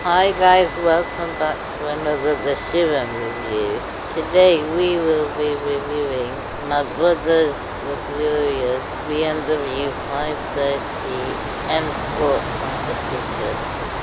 Hi guys, welcome back to another The Shivam review. Today we will be reviewing my brother's luxurious BMW 530 M Sport competition.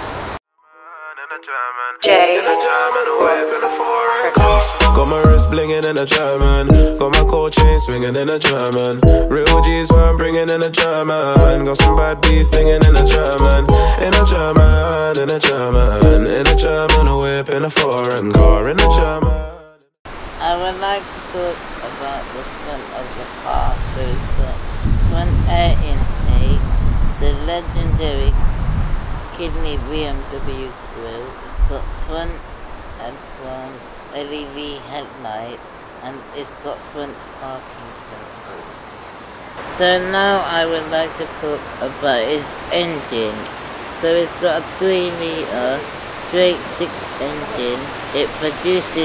Got my wrist blinging in a German, got my gold chain swinging in a German. Real G's where I'm bringing in a German. Got some bad beats singing in a German, in a German, in a German, in a German. A whip in a foreign car in a German. I would like to talk about the front of the car. So it's got front air intake, the legendary kidney BMW grille. It's got front advanced LED headlights, and it's got front parking sensors. So now I would like to talk about its engine. So it's got a 3-litre straight 6 engine. It produces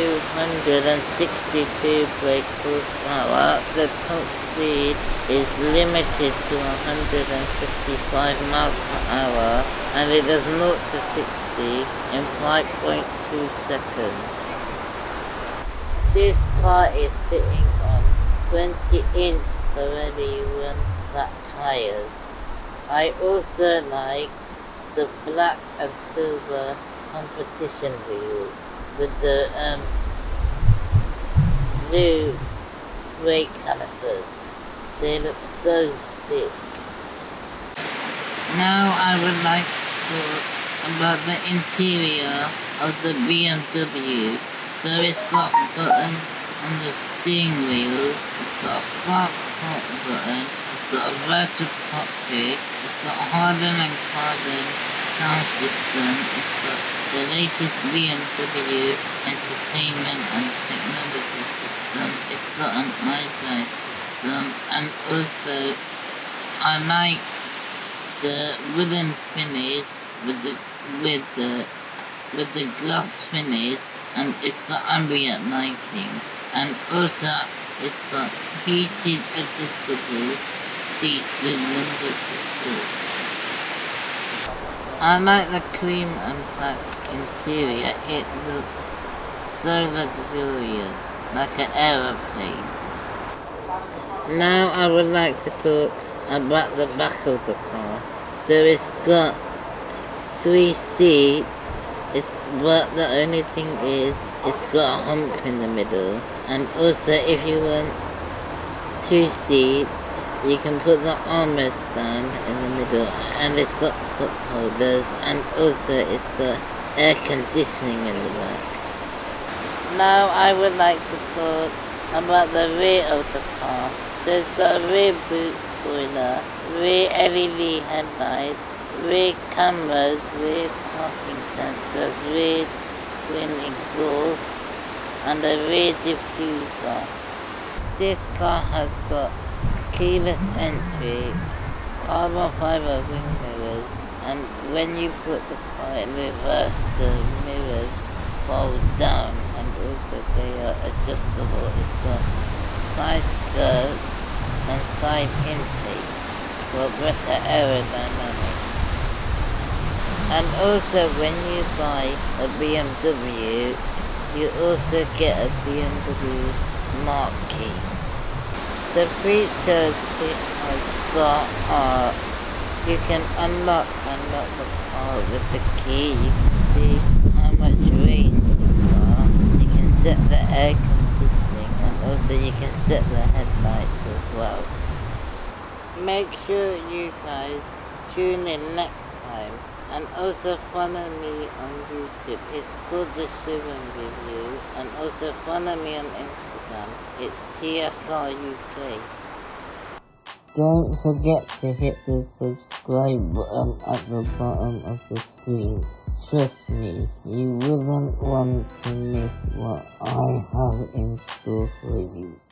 262 brake horsepower. The top speed is limited to 155 miles per hour, and it does 0 to 60 in 5.2 seconds. This car is sitting on 20-inch already run flat tires. I also like the black and silver competition wheels with the blue brake calipers. They look so sick. Now I would like to talk about the interior of the BMW. So it's got buttons on the steering wheel, it's got a start-stop button, it's got a virtual cockpit, it's got hardened and carbon sound system, it's got the latest BMW entertainment and technology system, it's got an iDrive system, and also I like the wooden finish with the glass finish, and it's got ambient lighting, and also it's got heated adjustable seats with lumbar support. I like the cream and black interior. It looks so luxurious, like an aeroplane. Now I would like to talk about the back of the car. So it's got 3 seats. But the only thing is, it's got a hump in the middle, and also if you want 2 seats, you can put the armrest down in the middle, and it's got cup holders, and also it's got air conditioning in the back. Now I would like to talk about the rear of the car. So it's got a rear boot spoiler, rear LED headlights, rear cameras, rear parking sensors, rear twin exhaust, and a rear diffuser. This car has got keyless entry, carbon fiber wing mirrors, and when you put the car in reverse, the mirrors fold down, and also they are adjustable. It's got side skirts and side intake for better aerodynamics. And also when you buy a BMW, you also get a BMW Smart Key. The features it has got are, you can unlock the car with the key. You can see how much range you've got. You can set the air conditioning, and also you can set the headlights as well. Make sure you guys tune in next time. And also follow me on YouTube. It's called The Shivam Review. And also follow me on Instagram. It's TSR UK. Don't forget to hit the subscribe button at the bottom of the screen. Trust me, you wouldn't want to miss what I have in store for you.